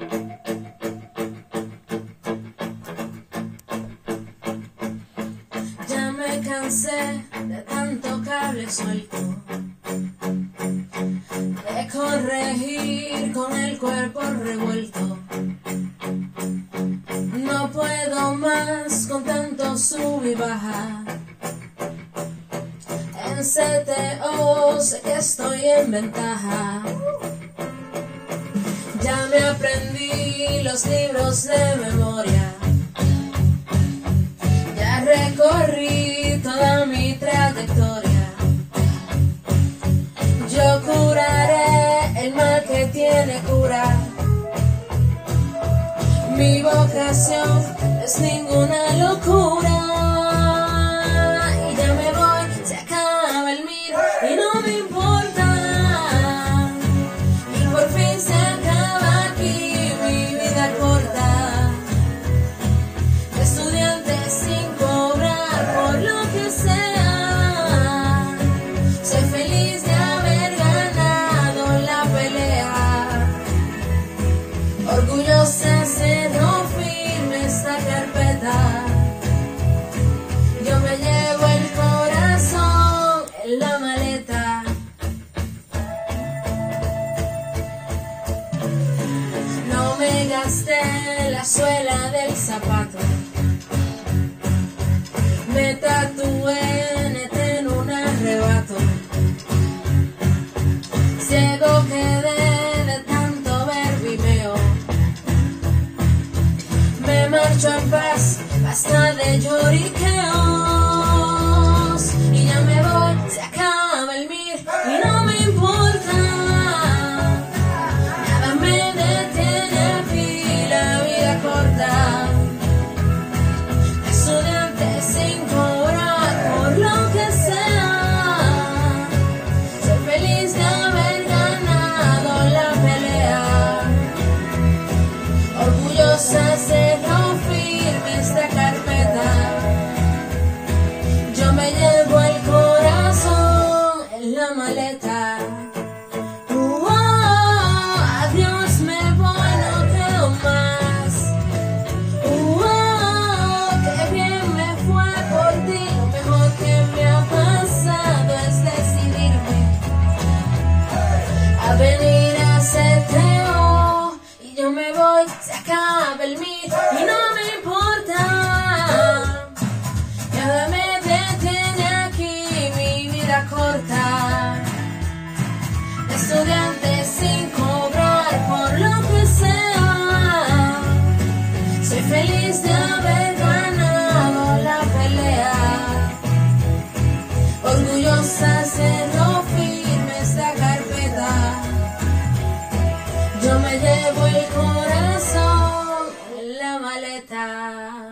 Ya me cansé de tanto cable suelto, de corregir con el cuerpo revuelto. No puedo más con tanto sub y baja. En CTO sé que estoy en ventaja. Ya me aprendí los libros de memoria. Ya recorrí toda mi trayectoria. Yo curaré el mal que tiene cura. Mi vocación es ninguna locura. Y ya me voy, se acaba el mir y no me importa. Y por fin se acaba aquí mi vida corta. Estudiante sin cobrar por lo que sea. Soy feliz de haber ganado la pelea. Orgullosa cerró firme esta carpeta. Yo me llevo el corazón en la maleta. No me gasté la suela del zapato. Me tatué NT en un arrebato. Ciego quedé de tanto verbimeo. Me marcho en paz, basta de lloriqueos. Y ya me voy, se acaba el mir y no me importa. Nada me detiene aquí, la vida corta. Estudiante sin cobrar por lo que sea. Soy feliz de haber ganado la pelea. Orgullosa cerró firme esta carpeta. Yo me llevo el corazón en la maleta. Adiós, me voy, no creo más. Qué bien me fue por ti. Lo mejor que me ha pasado es decidirme a venir a CTO. Y yo me voy, se acaba el mir y no me importa. Nada me detiene aquí, mi vida corta. Estudiante sin cobrar por lo que sea. Soy feliz de haber ganado la pelea. Orgullosa cerró firme esta carpeta. Yo me llevo el corazón en la maleta.